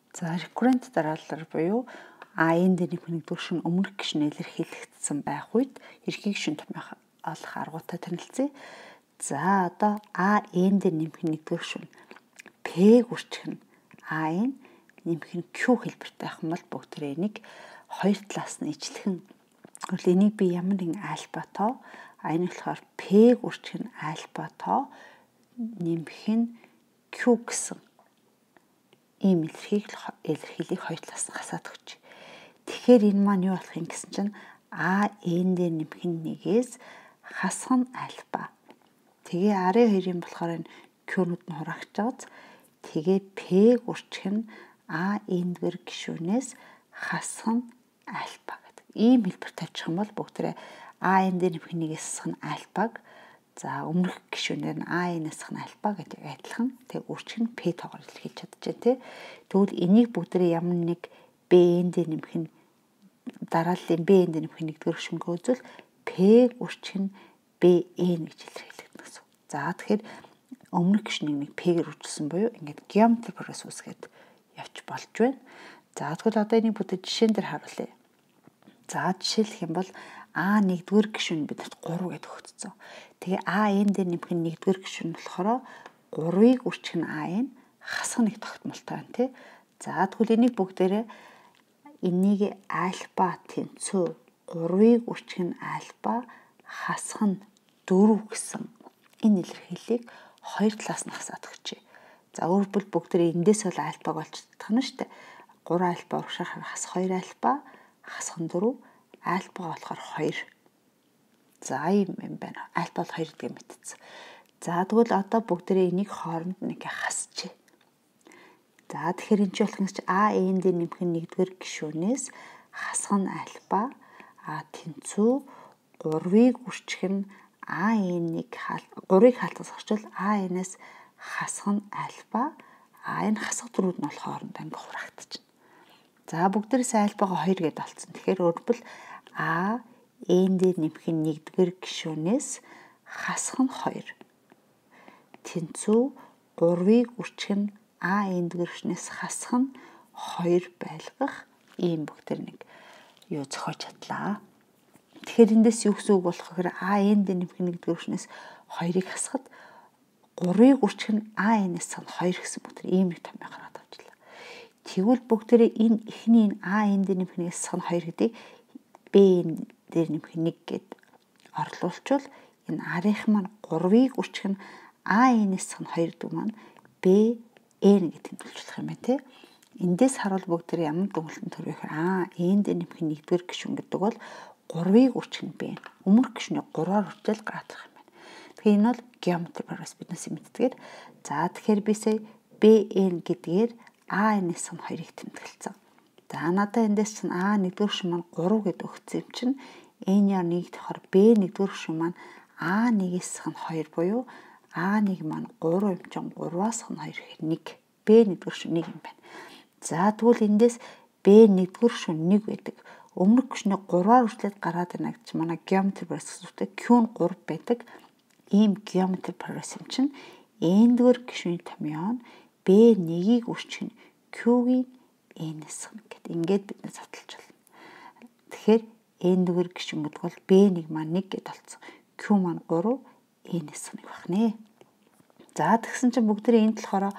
За реккурент дараалал буюу энд нэмэх нэгдүгээр шин өмнөх гишүүн илэрхийлэгдсэн байх үед эрхийг шин томьёох олох аргуудаа танилцъя. За одоо энд нэмэх нэгдүгээр шин П үрчгэн А-ын нэмэх нь Q хэлбэртэй байх юм бол бүгдээ энийг хоёр талаас нь ижлэхэн энийг би ямар нэгэн альфа тоо энэ болохоор П үрчгэн альфа тоо нэмэх нь Q гэсэн ийм илэрхийлийг хоёр талаас нь хасаад өгч. Тэгэхээр энэ маань юу болох юм гэсэн чинь энд нэмэх нь нэгээс хасах нь альфа. Тэгээ арын хоёрын болохоор энэ Q-нууд нь хураагч байгааз тэгээ П үрчгэн эндгэр гишүүнээс хасах нь альфа гэдэг. Ийм хэлбэр тавьчих юм бол бүгдээ энд нэмэх нэгээс хасах нь альфаг за өмнөх гишүүнээр нь энээс хасах нь альфа гэдэг адилхан. Тэгээ үрчгэн П тоогоор илэрхийлж чадчихжээ тий. Тэгвэл энийг бүгдээ ямар нэг Б энд нэмэх нь дарааллын Б энд нэмэх нэгдүгээр гишүүнгөө үзвэл П үрчгэн Бн гэж илэрхийлэгдэнэ гэсэн. За тэгэхээр өмнөх гишүүнийг нэг П-гээр үржилсэн буюу ингээд геометри прогресс үүсгээд явж болж байна. За тэгвэл одоо энийг бүгд жишээн дээр харуулъя. За жишээлх юм бол нэгдүгээр гишүүн бидэрт 3 гэдэг өгцсөн. Тэгээ энд нэмэх нь нэгдүгээр гишүүн болохоор 3-ыг үрчгэн нь хасах нэг тогтмолтой байна тий. За тэгвэл энийг бүгдээрээ энийг альфа тэнцүү 3-ыг үрчгэн альфа хасах нь 4 гэсэн энэ илэрхийлийг хоёр талаас нь хасаад өгчээ. За өөрөлдвөл бүгдээ эндээс бол альфаг болж чадах нь шүү дээ. 3 альфа урагшаар хасах 2 альфа хасах нь 4 альфа болохоор 2. За ийм юм байна. Альфа бол 2 гэдэг мэдсэн. За тэгвэл одоо бүгдээ энийг хооронд нэг хасчээ. За тэгэхээр энэ ч болох юм чи энд нэмэх нь нэгдүгээр гишүүнээс хасах нь альфа тэнцүү 3-ыг үрчгэн энийг 3-ыг хаалтаас орчвол энээс хасах нь альфа энэ хасах дөрүүд нь болохоор ингээ хураагтчихна. За бүгдээрээс альфагаа 2 гэдээ олцсон. Тэгэхээр өөрөлдвөл энд нэмэх нь нэгдүгээр гишүүнээс хасах нь 2 тэнцүү 3-ыг үрчгэн эндгээр гишүүнээс хасах нь 2 байлгах ийм бүгдээр нэг юу зохиож чадлаа. Тэгэхээр эндээс юу гэсэн үг болох вэ? Энд нэмэх нэгдүгээр гишүүнээс 2-ыг хасахад 3-ыг үрчгэн энээс сан 2 гэсэн бүгд ийм нэг томьёо гараад авчлаа. Тэгвэл бүгдээ энэ эхний энд нэмэх нэгээс сан 2 гэдгийг Б дээр нэмэх 1 гэд орлуулчвал энэ арийнх маань 3-ыг үрчгэн энээс сан 2 гэдэг маань Б Н гэдэг тэмдэглэж болох юм байна тий. Эндээс харуул бүгдээ ямар дүгнэлтэн төрөх энд нэмэх нэгдүгээр гишүүн гэдэг бол 3-ыг үрчгэн Б. Өмнөх гишүүнийг 3-аар үржил гаатлах юм байна. Тэгэхээр энэ бол геометри прогресс биднээс мэддэг. За тэгэхээр би сая Бн гэдгээр энээс сан 2-ыг тэмдэглэсэн. За надаа эндээс чинь нэгдүгээр гишүүн маань 3 гэдэг өгсөн юм чинь n-аар 1 давхар Б нэгдүгээр гишүүн маань нэгээс сан 2 буюу нэг маань 3 юм чинь 3-аас сан 2 гэхээр 1. Б нэгдүгээр гишүүн 1 юм байна. За тэгвэл эндээс Б нэгдүгээр гишүүн 1 байдаг. Өмнөх гишүүнийг 3-аар үржлээд гараад ирнэ гэж манай геометри прогресс үүсдэг. Q нь 3 байдаг. Ийм геометри прогресс юм чинь n-р гишүүний томьёо нь B1-ийг үрчгэн Q-ийн n-с гэдэг. Ингээд бид нэ задлж байна. Тэгэхээр n-р гишүүн гэдэг бол B1 маань 1 гэд болцсон. Q маань 3, n-с нэг байна. За тэгсэн чинь бүгдээ энд болохоор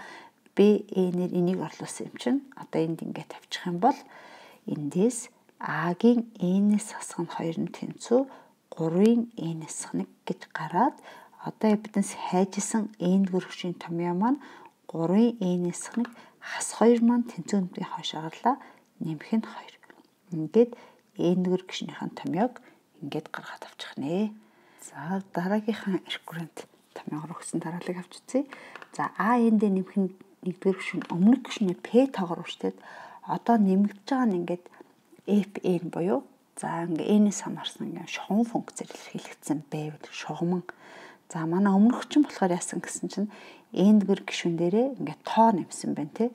B-ээр энийг орлуулсан юм чинь одоо энд ингээд тавьчих юм бол эндээс А-гийн n-с хасах нь 2 нь тэнцүү 3-ын n-с 1 гэж гараад одоо биднес хайжсан n-р гишүүний томьёо маань 3-ын n-с 1 хас 2 маань тэнцүүнүүдийн хойш агарлаа нэмэх нь 2. Ингээд n-р гишүүнийхэн томьёог ингээд гаргаад авчих нэ. За дараагийнхаа реккурент томьёогоор өгсөн дараалыг авч үзье. За энд нэмэх нь нэгдүгээр гишүүн өмнөх гишүүний П тоогоор үржлээд одоо нэмэгдэж байгаа нь ингээд Fn буюу за ингээ n-с хамаарсан ингээ шугам функцээр илэрхийлэгдсэн байвал шугамн. За манай өмнөх чинь болохоор яасан гэсэн чинь n-р гишүүн дээрээ ингээ тоо нэмсэн байна тий.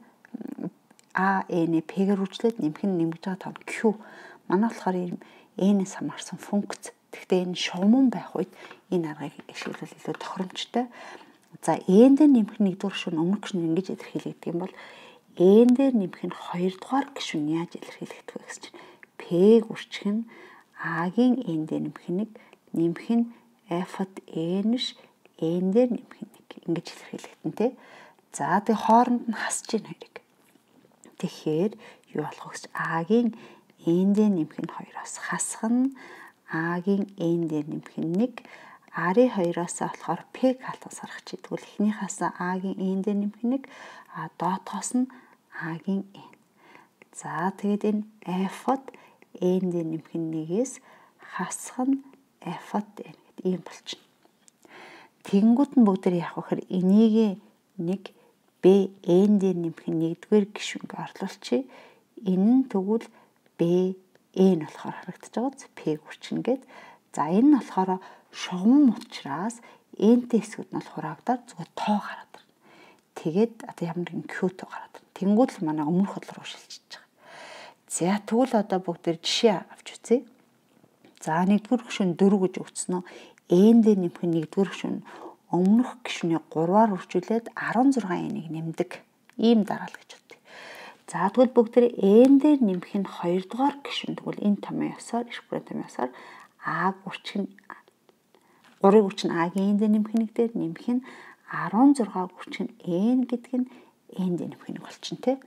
n-ийг p-гээр үржлээд нэмэх нь нэмж байгаа тоо q. Манай болохоор ийм n-с хамаарсан функц. Гэхдээ энэ шугамн байх үед энэ аргыг ашиглавал илүү тохиромжтой. За n-д нэмэх нэгдүгээр гишүүн өмнөх гишүүн ингэж илэрхийлэгдэх юм бол N дээр нэмэх нь 2 дугаар гишүүн яаж илэрхийлэгдэх вэ гэсэн чинь P-г үржих нь A-гийн N дээр нэмэх нь F-д N-ш N дээр нэмэх нь 1 ингэж илэрхийлэгдэн тэ. За тэгээ хооронд нь хасж ийн хоёрыг. Тэгэхээр юу болох вэ гэж A-гийн N дээр нэмэх нь 2-оос хасах нь A-гийн N дээр нэмэх нь 1 R-ийн 2-оос болохоор P-г халтаас гарах чи тэгвэл эхнийхээс A-гийн N дээр нэмэх нь 1 доотоос нь A-гийн N. За тэгээд энэ F-д N дээр нэмэх нь 1-ээс хасах нь F-д N гэдэг ийм болчихно. Тэнгүүд нь бүгдээр явах гэхээр энийг нэг B N дээр нэмэх нь 1-р гишүүнг орлуулчих. Энэ нь тэгвэл B N болохоор харагдаж байгаа. P-г үрчнэ гээд. За энэ нь болохоор шугам учраас N-тэй хэсгүүд нь бол хураагдаад зүгээр тоо гараад байна. Тэгээд одоо ямар нэгэн Q тоо гараад байна. Тэнгүүд л манай өмнөх бодлого руу шилжиж байгаа. За тэгвэл одоо бүгдээр жишээ авч үзье. За 1-р гишүүн 4 гэж өгсөн нь N дээр нэмэх нь 1-р гишүүн өмнөх гишүүний 3-аар үржүүлээд 16 N-ийг нэмдэг. Ийм дараалал гэж бодъё. За тэгвэл бүгдээр N дээр нэмэх нь 2 дугаар гишүүн тэгвэл энэ томьёо ёсоор реккурент томьёо ёсоор А-г үржих нь 3-ыг үржих нь А-гийн N дээр нэмэх нь 1 дээр нэмэх нь 16-г үржих нь N гэдэг нь N дээр нэмэх нь болчихно тэ.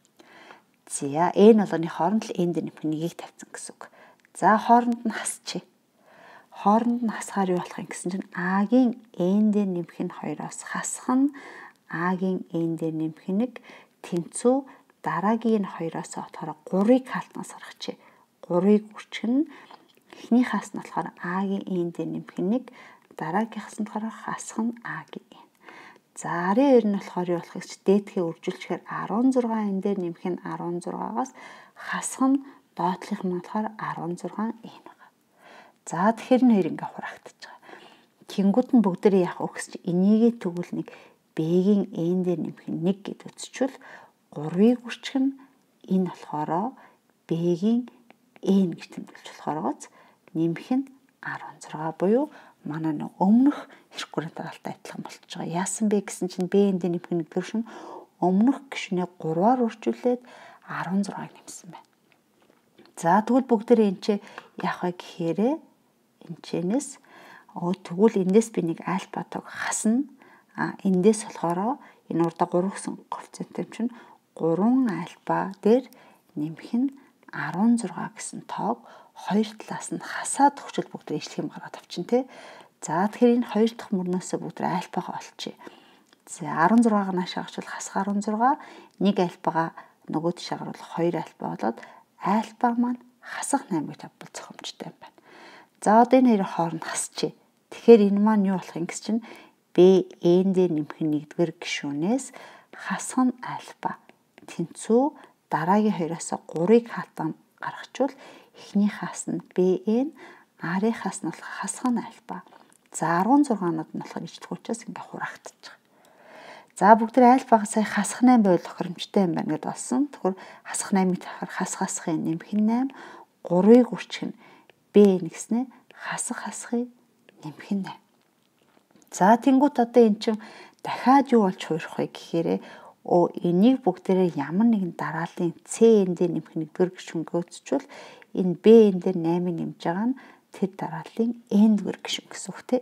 За N болгоны хооронд л N дээр нэмэх нь 1-ийг тавьсан гэсэн үг. За хооронд нь хасчих. Хооронд нь хасахаар юу болох юм гэсэн чинь A-гийн N дээр нэмэх нь 2-оос хасах нь A-гийн N дээр нэмэх нь 1 тэнцүү дараагийн 2-оос болохоор 3-ыг хаалтнаас гаргачих. 3-ыг үржих нь эхнийхээс нь болохоор A-гийн N дээр нэмэх нь 1 дараагийнхаас нь болохоор хасах нь A-гийн N. За 12 нь болохоор юу болох вэ гэж дээдхээ үржүүлчихээр 16 N дээр нэмэх нь 16-аас хасах нь доотлих нь болохоор 16 N байгаа. За тэгэхээр энэ хоёр ингээ хураагдчихж байгаа. Тэнгүүд нь бүгдээрээ яах вэ гэж энийгээ тэгвэл нэг B-гийн N дээр нэмэх нь 1 гэд үзчихвэл 3-ыг үржих нь энэ болохоор B-гийн N гэж тэмдэглэж болохоор гоц нэмэх нь 16 буюу манай нэг өмнөх реккурент дараалалтай адилхан болчихж байгаа. Яасан бэ гэсэн чинь B-ийн дээр нэмэх нь 1-р шин өмнөх гишүүнээ 3-аар үржүүлээд 16-ыг нэмсэн байна. За тэгвэл бүгдээрээ энэ ч яах вэ гэхээр энэчнээс тэгвэл эндээс би нэг альфа-тог хасна. Эндээс болохоор энэ урдаа 3 гэсэн коэффициенттэй чинь 3 альфа дээр нэмэх нь 16 гэсэн тоог хоёр талаас нь хасаад өгчл бүгд ижлэх юм гаргаад авчин тэ. За тэгэхээр энэ хоёр дахь мөрнөөсөө бүгд альфагаа олчих. За 16-г наашаа авчвал хасах 16, нэг альфагаа нөгөө тишээ гарвал 2 альфа болоод альфа маань хасах 8 гэж авбал зохимжтой юм байна. За одоо энэ хоёрын хооронд хасчих. Тэгэхээр энэ маань юу болох юм гэж чинь B N дээр нэмэх нь 1-р гишүүнээс хасах нь альфа. Тэнцүү дараагийн 2-оос 3-ыг хаалтан гаргачвал эхнийхээс нь BN, R-ийнхаас нь хасах нь альфа. За 16-нууд нь болохоор ижлэх учраас ингээ хураагдчих байгаа. За бүгд альфагаа сая хасах 8 байвал тохиромжтой юм байна гэдээ болсон. Тэгэхээр хасах 8-ыг тавихаар хасахын нэмэх нь 8, 3-ыг үржих нь B нэгснээ хасахын нэмэх нь 8. За тэнгуут одоо эн чинь дахиад юу болж хуурах вэ гэхээр энийг бүгдээрээ ямар нэгэн дарааллын C-н дээр нэмэх 1-р гишүүн гүйцэтгэвэл энэ B-н дээр 8-ыг нэмж байгаа нь тэр дарааллын N-р гишүүн гэсэн үгтэй.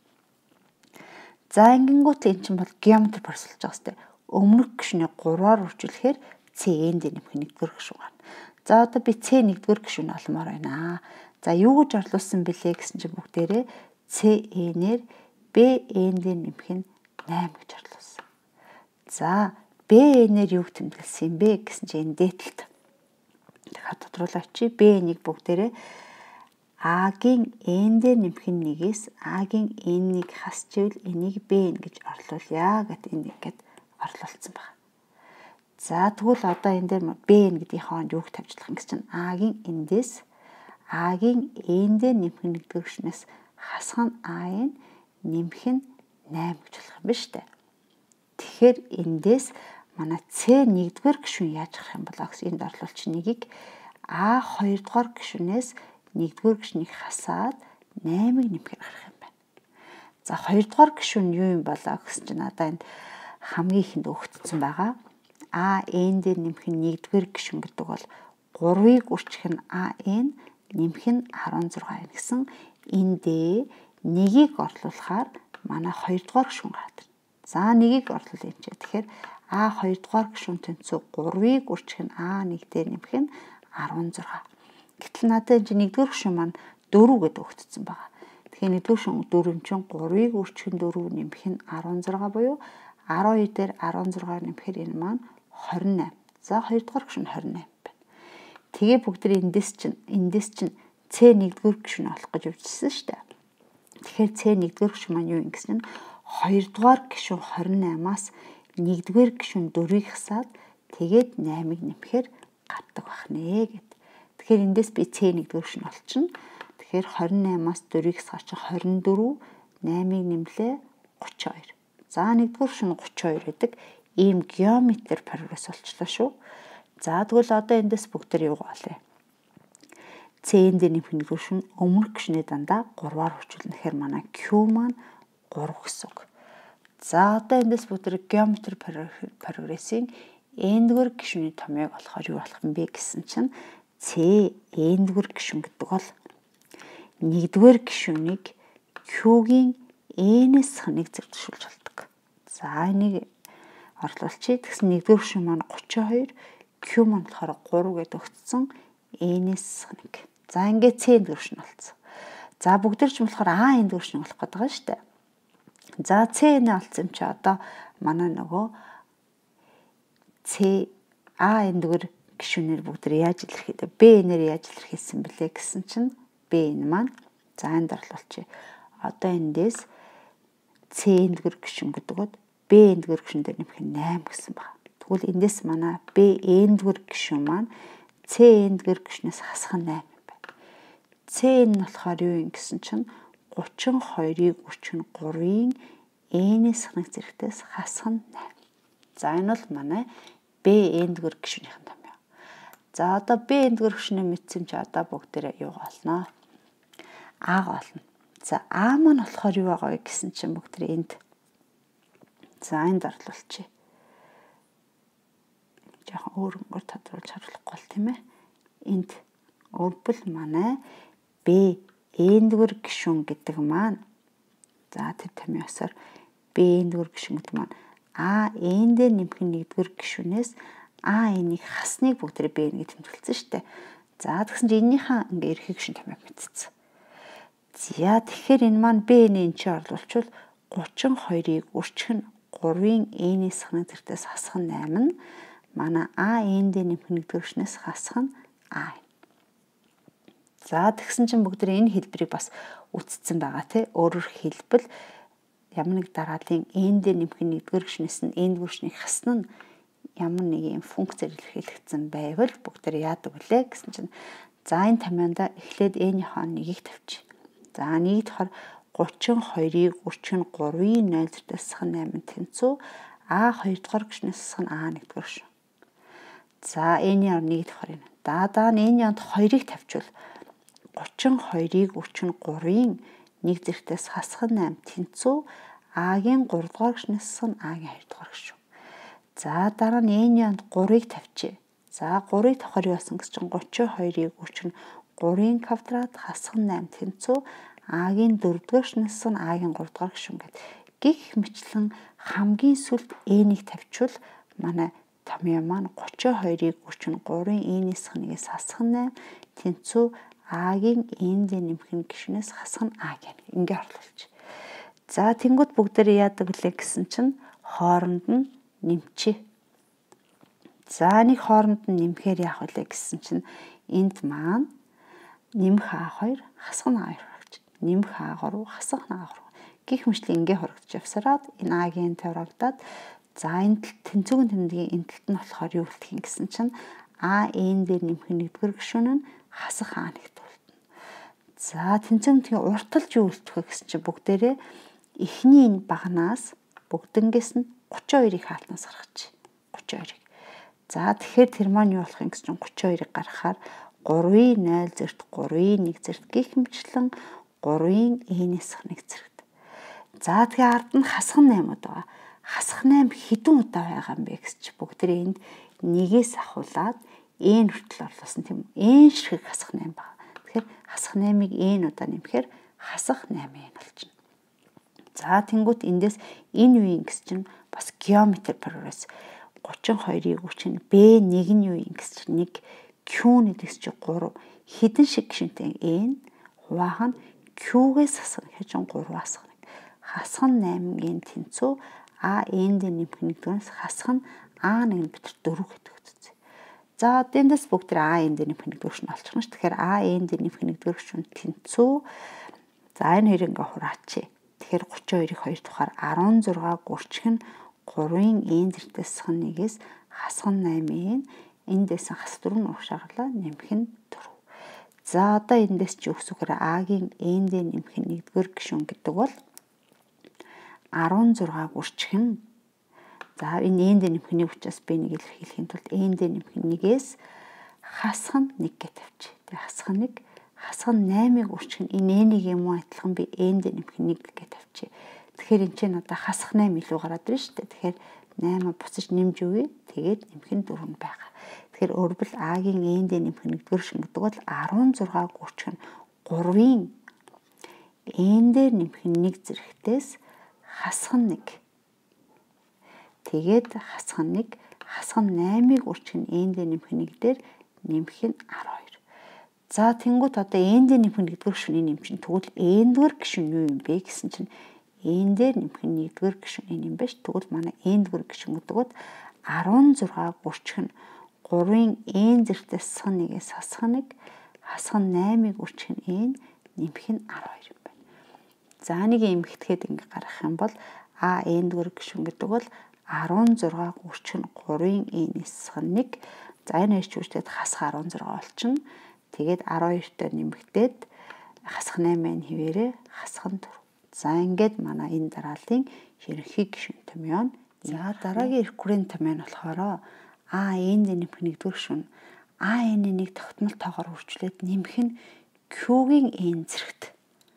За ингэнгүүт эн чинь бол геометри борсолж байгаа сте. Өмнөх гишүүний 3-аар үржүүлэхээр C-н дээр нэмэх 1-р гишүүн гарна. За одоо би C 1-р гишүүн олмоор байна. За юу гэж орлуулсан бэлээ гэсэн чинь бүгдээрээ C-нээр B-н дээр нэмэх нь 8 гэж орлуулсан. За B-нээр юу тэмдэглэсэн юм бэ гэсэн чинь энэ дээдлэлт. Дахиад тодруулаач. B-нийг бүгдээрээ A-гийн N дээр нэмэх нь 1-ээс A-гийн N-ийг хасчихвэл энийг B-н гэж орлуулъя гэдэг энэ ингээд орлуулсан байна. За тэгвэл одоо энэ дээр B-н гэдгийн хооронд юуг тавьжлах юм гэж чинь A-гийн эндээс A-гийн N дээр нэмэх нь 1-р гишүүнээс хасах нь A-ын нэмэх нь 8 гэж болох юм ба штэ. Тэгэхээр эндээс манай C 1-р гишүүн яаж гарах юм болоо гэсэн энд орлуулч нэгийг A 2-р гишүүнээс 1-р гишүүнийг хасаад 8-ыг нэмэхээр гарах юм байна. За 2-р гишүүн юу юм болоо гэсэн чинь надаа энд хамгийн ихэнд өгөгдсөн байгаа. АН дээр нэмэх нь 1-р гишүүн гэдэг бол 3-ыг үржих нь АН нэмэх нь 16 байна гэсэн энэ дээр 1-ийг орлуулахаар манай 2-р гишүүн гардаг. За 1-ийг орлуулъя юм чи. Тэгэхээр А2-р гишүүн тэнцүү 3-ыг үржих нь А1 дээр нэмэх нь 16. Гэтэл надад энэ 1-р гишүүн маань 4 гэдэг өгөгдсөн байгаа. Тэгэхээр 1-р гишүүн 4 чинь 3-ыг үржих нь 4 нэмэх нь 16 буюу 12 дээр 16 нэмэхээр энэ маань 28. За 2-р гишүүн 28 байна. Тэгээ бүгдээ эндээс чинь C 1-р гишүүн олох гэж явжсэн шүү дээ. Тэгэхээр C 1-р гишүүн маань юу юм гэсэн чинь 2-р гишүүн 28-аас 1-р гишүүн 4-ийг хасаад тэгээд 8-ыг нэмэхээр гардаг байх нэ гэд. Тэгэхээр эндээс би C 1-р гишүүн олчихно. Тэгэхээр 28-аас 4-ийг хасаач 24, 8-ыг нэмлээ 32. За 1-р гишүүн 32 гэдэг ийм геометр прогресс болчлоо шүү. За тэгвэл одоо эндээс бүгдээр юу гоолээ? C-ийн дээр нэмэх 1-р гишүүн өмнөх гишүүний дандаа 3-аар хурцуулна. Тэгэхээр манай Q маань 3 гэсэн үг. За одоо эндээс бүгдээр геометр прогрессийн n-р гишүүний томьёог болохоор юу болох юм бэ гэсэн чинь C n-р гишүүн гэдэг бол 1-р гишүүнийг Q-гийн n-ээс ханыг зэрэгшүүлж болдог. За энийг орлуулчих. Тэгсэн 1-р гишүүн маань 32, Q маань болохоор 3 гэдэг өгцсөн n-ээс ханыг. За ингээд C n-р гишүүн болсон. За бүгдэр ч болохоор A n-р гишүүн болох гэдэг байгаа шүү дээ. За C n олцсон юм чи одоо манай нөгөө C A n-р гишүүнээр бүгдээ яаж илэрхийлээ? B n-ээр яаж илэрхийлсэн бэлээ гэсэн чинь B n маань за энд орлуулчих. Одоо эндээс C n-р гишүүн гэдэг нь B n-р гишүүн дээр нэмэх нь 8 гэсэн байна. Тэгвэл эндээс манай B n-р гишүүн маань C n-р гишүүнээс хасах нь 8 юм байна. C n болохоор юу юм гэсэн чинь 32-ыг үржих нь 3-ын n-ээс ханаг зэрэгтээс хасах нь 8. За энэ бол манай B n-р гишүүнийхэн томьёо. За одоо B n-р гишүүнээ мэдсэн чи одоо бүгдээрээ юу олно? А олно. За А маань болохоор юу байгаа вэ гэсэн чинь бүгдээрээ энд. За энд орлуулчих. Жохон өөрөнгөөр тодруулж харуулахгүй бол тийм ээ. Энд өрбөл манай B n-р гишүүн гэдэг маань за тэр томьёосоор B n-р гишүүн гэдэг маань А n дээр нэмэх 1-р гишүүнээс А n-ийг хасныг бүгдээ B n гэж тэмдэглэсэн шүү дээ. За тэгсэн чинь энэнийхээ ингээ эрхийг гишүүн томьёог мэдсэн. За тэгэхээр энэ маань B n-ийн чи орлуулчвал 32-ыг үржих нь 3-ын n-ээс ханаг зэрэгтээс хасах нь 8 нь манай А n дээр нэмэх 1-р гишүүнээс хасах нь А. За тэгсэн чинь бүгдээ энэ хэлбэрийг бас үтцсэн байгаа тий. Өөрөөр хэлбэл ямар нэг дараалын n дээр нэмэх 1-р гишүүнээс нь n-р гишүүнийг хасна нь ямар нэг юм функцээр илэрхийлэгдсэн байвал бүгдээ яадаг вүлээ гэсэн чинь за энэ томьёонда эхлээд n-ийнхаа 1-ийг тавьчих. За 1 дахаар 32-ыг үржих нь 3-ын 0 зэрэгтээс хасах нь 8 тэнцүү А 2-р гишүүнээс хасах нь А 1-р гишүүн. За n-ийн 1 дахаар энэ. Даа n-ийн 2-ыг тавьчвал 32-ыг үржих нь 3-ын 1 зэрэгтээс хасах нь 8 тэнцүү А-гийн 3-р гишүүнээс хасах нь А-гийн 2-р гишүүн. За дараа нь n-ийн 3-ыг тавьчих. За 3-ыг тавихаар юу болсон гэж чинь 32-ыг үржих нь 3-ын квадрат хасах нь 8 тэнцүү А-гийн 4-р гишүүнээс нь А-гийн 3-р гишүүн гэдэг. Гэх мэтлэн хамгийн сүлд n-ийг тавьчвал манай томьёо маань 32-ыг үржих нь 3-ын n-ээс ханагээс хасах нь 8 тэнцүү А-гийн n дээр нэмэх нь гишүүнээс хасах нь А гэх ингээ орлуулчих. За тэнгууд бүгдээ яадаг лээ гэсэн чинь хооронд нь нэмчээ. За нэг хооронд нь нэмэхээр яах вэ гэсэн чинь энд маань нэмэх А2 хасах нь А2 харагч. Нэмэх А3 хасах нь А3. Гэх мэтлэн ингээ хоригдож явсараад энэ А-гийн таврагдаад за энэ тэнцүүгийн тэмдгийн энэ талд нь болохоор юу үлдэх юм гэсэн чинь А n дээр нэмэх 1-р гишүүн нь хасах А1-т үлдэнэ. За тэнцвэрийн урталж юу үлдэх вэ гэсэн чинь бүгдээрээ эхний энэ багнаас бүгднгээс нь 32-ыг хаалтнаас гаргачих. 32-ыг. За тэгэхээр тэр маань юу болох юм гэсэн чинь 32-ыг гаргахаар 3-ын 0 зэрэгт 3-ын 1 зэрэгт гэх мэтлэн 3-ын n-ээс 1 зэрэгт. За тэгээ ард нь хасах нь 8 байгаа. хасах 8 хэдэн удаа байгаа юм бэ гэж бүгдээ энд нэгээс ахуулаад n хүртэл орлуулсан тийм үү? n шиг хасах 8 байна. Тэгэхээр хасах 8-ыг n удаа нэмэхээр хасах 8n болчихно. За тэнгуут эндээс энэ юу юм гэж чинь бас геометри прогресс 32-ыг үчин b1 нь юу юм гэж чинь 1 q-ний дэс чи 3 хэдэн шиг гişнтэй n хуваах нь q-гээс хасах гэж 3-аас хасах нь 8-ын тэнцүү а n дээр нэмэх нэгдүгээрс хасах нь a1 битэр 4 гэдэг үгтэй. За эндээс бүгд а n дээр нэмэх нэгдүгээр нь олчихно ш. Тэгэхээр а n дээр нэмэх нэгдүгээр нь тэнцүү. За энэ хоёрыг ингээ хураачи. Тэгэхээр 32-ыг 2 тухаар 16 гурчих нь 3-ын n зэрэгтээс хасах 1-ээс хасах 8-ын эндээс хас 4 нь урагшаарлаа нэмэх нь 4. За одоо эндээс чи өгсөхээр а-гийн n дээр нэмэх нэгдүгээр гишүүн гэдэг бол 16 гурчих нь за энэ n дээр нэмэх нэг учраас b1-ийг илэрхийлэхийн тулд n дээр нэмэх 1-ээс хасах нь 1 гэж тавьчих. Тэгээ хасах нь 1 хасах нь 8-ыг урчих нь энэ n-ийг юм уу адилхан би n дээр нэмэх 1 гэж тавьчих. Тэгэхээр энэ чинь одоо хасах 8 илүү гараад ирж штэ. Тэгэхээр 8 буцаж нэмж өгье. Тэгээд нэмэх нь 4 нь байгаа. Тэгэхээр өөрөвл а-гийн n дээр нэмэх нэгдүгээр шингэдэг бол 16 гурчих нь 3-ын n дээр нэмэх 1 зэрэгтээс хасах нь 1. Тэгээд хасах нь 1 хасах нь 8-ыг урчих нь n дээр нэмэх 1 дээр нэмэх нь 12. За тэнгуут одоо n дээр нэмэх нэгдүгээр гишүүний нэмчин тэгвэл n-р гишүүн юу юм бэ гэсэн чинь n дээр нэмэх нэгдүгээр гишүүний юм биш. Тэгвэл манай n-р гишүүн гэдэг бол 16 гурчих нь 3-ын n зэрэгтээс хасах 1-ээс хасах 1 хасах нь 8-ыг урчих нь n нэмэх нь 12 юм байна. За нэг эмгэгтэйд ингэ гаргах юм бол а n-р гишүүн гэдэг бол 16 гурчих нь 3-ын n-ээс хасах 1. За энэ хоёр ч үржлээд хасах 16 болчихно. Тэгээд 12-той нэмэгдээд хасах 8-ын хിവэрээ хасах нь 4. За ингээд манай энэ дарааллын ерөнхий гишүүн томьёо. За дараагийн реккурент томьёо нь болохоор а n дээр нэмэх нэгдүгээр гишүүн а n-ийн нэг тогтмол тоогоор үржлээд нэмэх нь q-гийн n зэрэгт.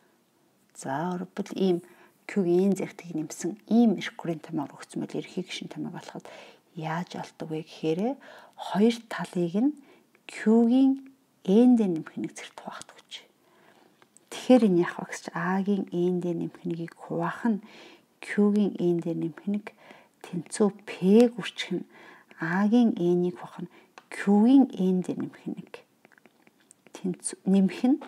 За өөрөлдвөл ийм q-гийн n зэрэгтийг нэмсэн ийм реккурент томьёор өгсөн бол ерөнхий гишүүн томьёо болоход яаж олдог вэ гэхээр хоёр талыг нь q-гийн n дээр нэмэх нэг зэрэгт хуваахдаг гэж. Тэгэхээр энэ яах вэ гэж a-гийн n дээр нэмэх нэгийг хуваах нь q-гийн n дээр нэмэх нэг тэнцүү p гүрчих нь a-гийн n-ийг хуваах нь q-гийн n дээр нэмэх нэг тэнцүү нэмэх нь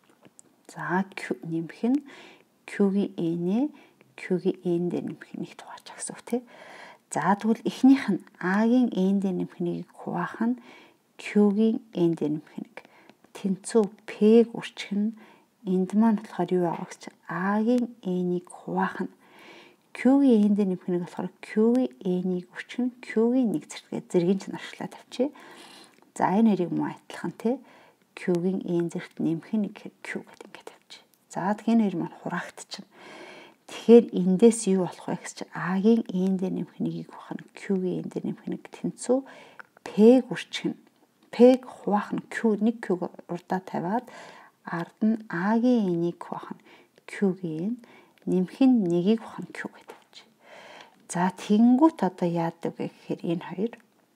за q нэмэх нь q-гийн n-ээ q-гийн n дээр нэмэх нэгт хуваach гэсэн үг тий. За тэгвэл эхнийх нь a-гийн n дээр нэмэх нэгийг хуваах нь q-гийн n дээр нэмэх нэг тэнцүү p гүрчих нь энд маань болохоор юу байгаа гэж a-гийн n-ийг хуваах нь q-гийн n дээр нэмэх нэг болохоор q-гийн n-ийг үрчих нь q-гийн нэг зэргийн чинь ашиглаад тавьчих. За энэ хоёрыг муу адилхан тий q-гийн n зэрэгт нэмэх нэг q гэдэг ингээд тавьчих. За тэгэхээр хоёр маань хураагдчихна. Тэгэхээр эндээс юу болох вэ гэж a-гийн n дээр нэмэх нэгийг хуваах нь q-гийн n дээр нэмэх нэг тэнцүү p гүрчих нь p-г хуваах нь q1 q урдаа тавиад ард нь a-гийн n-ийг хуваах нь q-гийн нэмэх нь нэгийг хуваах нь q гэдэг тавьчих. За тэнгуут одоо яадаг вэ гэхээр энэ хоёр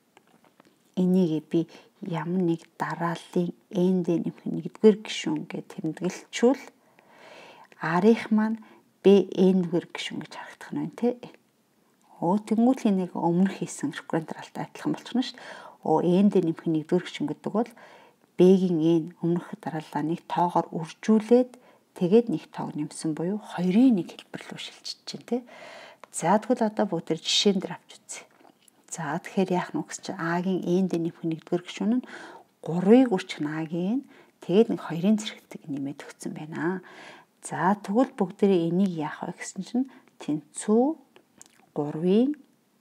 энийг би ямар нэг дарааллын n дээр нэмэх нэгдүгээр гишүүн гэж тэмдэглэчүүл арих маань b n-р гишүүн гэж харагдах нь байна тий. Тэнгуүтлийн нэг өмнөх хийсэн реккурент дараалтай адилхан болчихно шүү дээ. n дээр нэмэх нэгдүгээр гишүүн гэдэг бол b-гийн n өмнөх дарааллаа нэг тоогоор үржүүлээд тэгээд нэг тоог нэмсэн буюу 2-ын 1 хэлбэр рүү шилжиж чинь тий. За тэгвэл одоо бүгд жишээн дээр авч үзье. За тэгэхээр яах нь гэсэн чинь a-гийн n дээр нэмэх нэгдүгээр гишүүн нь 3-ыг үржих нь a-гийн тэгээд нэг 2-ын зэрэгтэг нэмээд өгсөн байна. За тэгвэл бүгдээрээ энийг яах вэ гэсэн чинь тэнцүү 3-ыг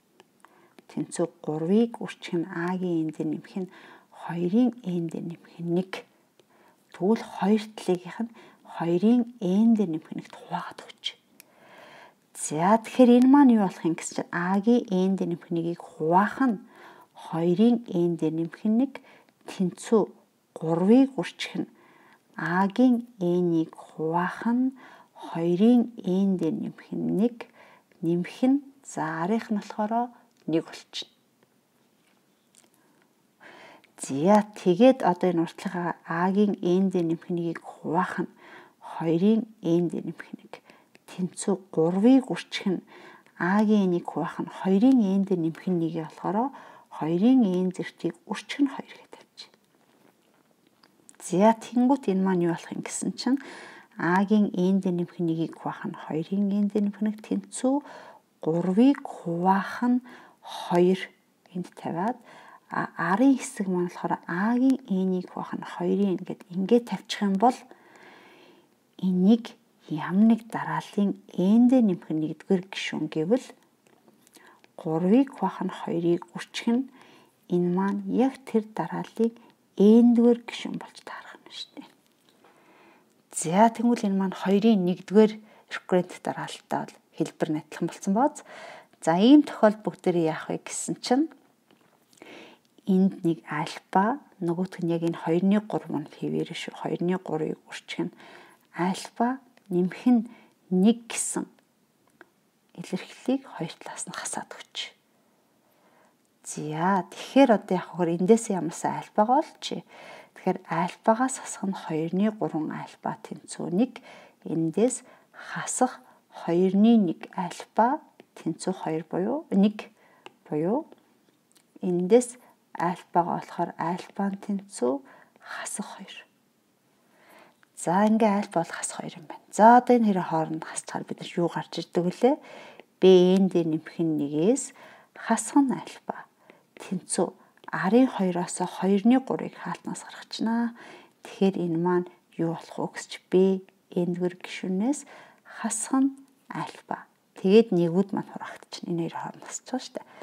үржих нь a-гийн n дээр нэмэх нь 2-ын n дээр нэмэх нь 1. Тэгвэл хоёр талынх нь 2-ын n дээр нэмэх нэгт хуваагаад өгч. За тэгэхээр энэ маань юу болох юм гэсэн чинь a-гийн n дээр нэмэх нэгийг хуваах нь 2-ын n дээр нэмэх нэг тэнцүү 3-ыг үржих нь a-гийн n-ийг хуваах нь 2-ын n дээр нэмэх нэг нэмэх нь За арийнх нь болохоор 1 болчихно. За тэгээд одоо энэ уртлахаа А-гийн N дээр нэмэх нэгийг хуваах нь 2-ын N дээр нэмэх нэг. Тэнцүү 3-ыг үржих нь А-гийн N-ийг хуваах нь 2-ын N дээр нэмэх нэгийг болохоор 2-ын N зэртийг үржих нь 2 гэдэг тавьчих. За тэнгуут энэ маань юу болох юм гэсэн чинь А-гийн N дээр нэмэх нэгийг хуваах нь 2-ын N дээр нэмэх нэг тэнцүү 3-ыг хуваах нь 2 энд тавиад арын хэсэг маань болохоор А-гийн N-ийг хуваах нь 2-ын N гэд ингээд тавьчих юм бол энийг ямар нэг дарааллын N дээр нэмэх нэгдүгээр гишүүн гэвэл 3-ыг хуваах нь 2-ыг үржих нь энэ маань яг тэр дарааллын N-р гишүүн болж таарах нь шүү дээ. За тэгвэл энэ маань 2-ын 1-р реккурент дараалттай бол хэлбэр нь адилхан болсон бооз. За ийм тохиолдолд бүгдээрээ яах вэ гэсэн чинь энд нэг альфа нөгөөх нь яг энэ 2-ны 3 нь хэвээр шүү. 2-ны 3-ыг үржих нь альфа нэмэх нь 1 гэсэн илэрхийллийг хоёр талаас нь хасаад өгч. За тэгэхээр одоо яг хөр эндээс ямарсан альфагаа олчих. Тэгэхээр альфагаас хасах нь 2-ны 3 альфа тэнцүү 1. Эндээс хасах 2-ны 1 альфа тэнцүү 2 буюу 1 буюу эндээс альфагаа болохоор альфа тэнцүү хасах 2. За ингээ альфа бол хасах 2 юм байна. За одоо энэ хоёрын хооронд хасчихаар бид юу гарч ирдэг вүлээ? Б-н дээр нэмэх нэгээс хасах нь альфа тэнцүү арын 2-оос 2-ны 3-ыг хаалтнаас гаргачнаа. Тэгэхээр энэ маань юу болох вэ гэсч Б-н-р гишүүнээс хасах нь альфа. Тэгээд нэгүүд маань хураагдчихна. Энэ хоёр хооронд хасчих шүү дээ.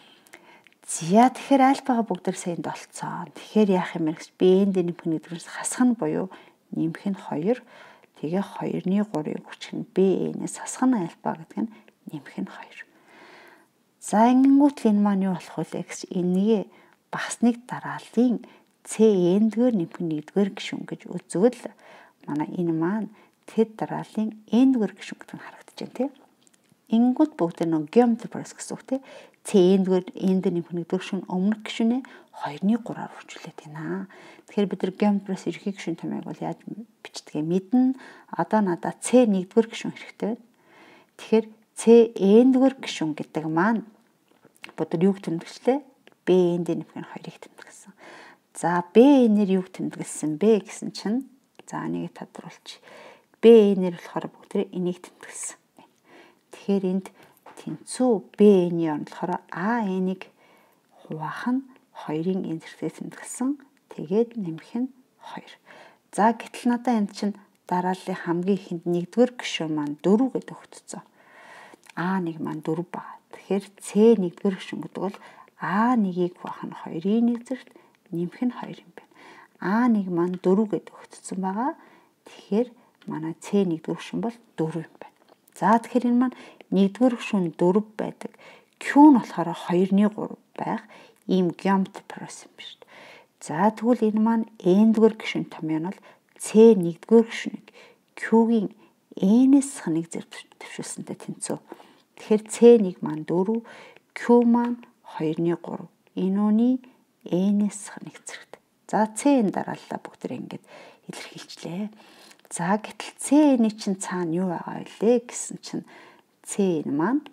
За тэгэхээр альфагаа бүгдээр саянд олцсон. Тэгэхээр яах юм бэ гэсч Б-н дээр нэмэх нэгдүгээрс хасах нь буюу нэмэх нь 2. Тэгээ 2-ны 3-ыг үржих нь Б-н-ээс хасах нь альфа гэдэг нь нэмэх нь 2. За ингэнгүүт энэ маань юу болох вэ гэсч энэгээ бас нэг дарааллын С-н-р нэмэх нэгдүгээр гишүүн гэж үзвэл манай энэ маань тэд дарааллын N-р гишүүн гэдэг нь харагдаж байна тийм. Ингэнгүүт бүгд нэг геометри процесс гэсэн үг тийм. С-н-р N-д нэмэх нэгдүгээр гишүүн өмнөх гишүүнээ 2-ны 3-аар үржүүлээд байна. Тэгэхээр бид нар геометриос ерхий гишүүн томьёог бол яаж бичдгийг мэднэ. Одоо надад С нэгдүгээр гишүүн хэрэгтэй байна. Тэгэхээр С-н-р гишүүн гэдэг маань бодор юуг тэмдэглэжлээ? Б-н дээр нэмэх нь 2-ыг тэмдэглэсэн. За Б-нэр юуг тэмдэглэсэн бэ гэсэн чинь за энийг тодруулчих. Б-нэр болохоор бүгд энийг тэмдэглэсэн. Тэгэхээр энд тэнцүү Б-ний оронд болохоор А-нийг хуваах нь 2-ын N зэрэгтэй тэмдэглэсэн. Тэгээд нэмэх нь 2. За гэтэл надаа энд чинь дарааллын хамгийн ихэнд нэгдүгээр гишүүн маань 4 гэдэг өгөгдсөн. А1 маань 4 ба. Тэгэхээр С нэгдүгээр гишүүн гэдэг бол А1-ийг хуваах нь 2-ын 1 зэрэгт нэмэх нь 2 юм байна. А1 маань 4 гэдэг өгөгдсөн байгаа. Тэгэхээр манай С нэгдүгээр гишүүн бол 4 юм байна. За тэгэхээр энэ маань нэгдүгээр гишүүн 4 байдаг. Q нь болохоор 2-ны 3 байх ийм геометри процесс юм биш. За тэгвэл энэ маань N-р гишүүн томьёо нь бол С нэгдүгээр гишүүнийг Q-гийн N-с ханыг зөвшөөрсөнтэй тэнцүү. Тэгэхээр С1 маань 4, Q маань 2-ны 3. Энэ үний N-с ханыг зэрэгт. За С-ийн дарааллаа бүгдээ ингэж илэрхийлжлээ. За гэтэл С-ний чинь цаана юу байгаа вэ гэсэн чинь С маань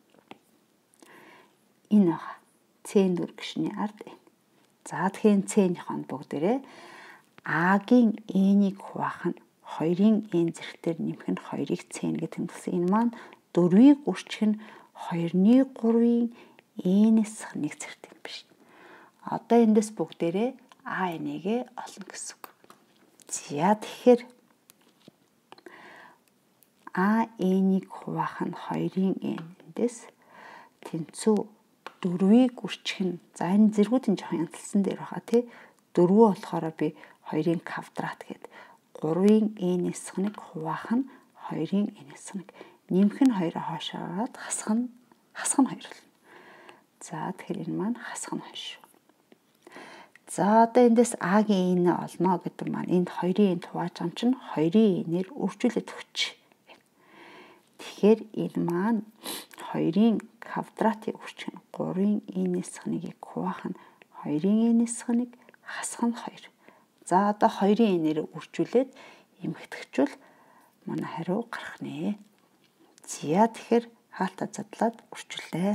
энэ байгаа. С-р гишүүний ард энэ. За тэгэхээр С-ийн хонд бүгдээрээ А-гийн N-ийг хуваах нь 2-ын N зэрэгтээр нэмэх нь 2-ыг С гэж тэмдэглэсэн. Энэ маань 4-ыг үржих нь 2-ны 3-ын N-с нэг зэрэгт юм биш. Одоо эндээс бүгдээрээ А-нийг олно гэсэн үг. За тэгэхээр А-нийг хуваах нь 2-ын N эндээс тэнцүү 4-ыг үржих нь за энэ зэргүүдийн жоохон янзлсан дээр байгаа тий. 4 болохоор би 2-ын квадрат гээд 3-ын N-с нэг хуваах нь 2-ын N-с нэг нэмэх нь 2-оо хоошоод хасах нь 2 болно. За тэгэхээр энэ маань хасах нь 2 шүү. За одоо эндээс А-гийн N олно гэдэг маань энд 2-ын N хувааж байгаа юм чинь 2-ын N-ээр үржүүлээд өгч. Тэгэхээр энэ маань 2-ын квадратын үрчиг нь 3-ын n-ээс 1-ийг хуваах нь 2-ын n-ээс 1 хасах нь 2. За одоо 2-ын n-ээр үржүүлээд эмхтгэжүүл манай хариу гарах нэ. За тэгэхээр хаалтаа задлаад үржүүлээ.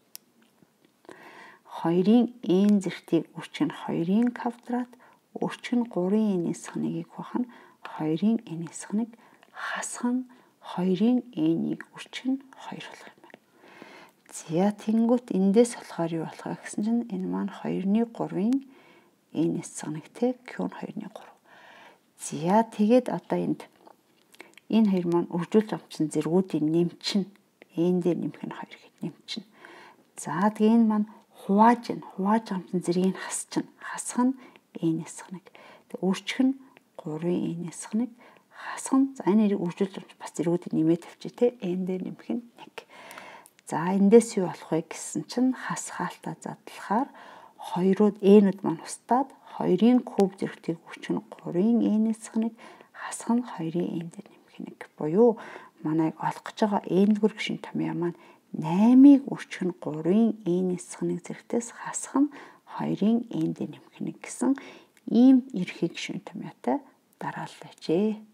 2-ын n зэртийг үрчиг нь 2-ын квадрат, үрчиг нь 3-ын n-ээс 1-ийг хуваах нь 2-ын n-ээс 1 хасах нь 2-ын n-ийг үрчиг нь 2 болох юм байна. За тэнгуут эндээс болохоор юу болох вэ гэсэн чинь энэ маань 2-ны 3-ын n-ээс 1 те q нь 2-ны 3. За тэгээд одоо энэ хоёр маань үржүүлж амжсан зэргүүдийн нэмчин n дээр нэмэх нь 2 гэхэд нэмчин. За тэгээ энэ маань хувааж амжсан зэргийг хасах нь n-ээс 1. Тэгээ үржих нь 3-ын n-ээс 1 хасах нь за энэ хоёрыг үржүүлж амж бас зэргүүдийг нэмээд тавьчих те n дээр нэмэх нь 1. За эндээс юу болох вэ гэсэн чинь хас хаалтаа задлахаар 2-ууд n-үүд маань устдаад 2-ын куб зэрэгтийг үржих нь 3-ын n-ээс 1 хасах нь 2-ын n дээр нэмэх 1 буюу манай олох гэж байгаа n-р гишүүн томьёо маань 8-ыг үржих нь 3-ын n-ээс 1 зэрэгтээс хасах нь 2-ын n дээр нэмэх 1 гэсэн ийм ерхий гишүүн томьёотой дараалал байжээ.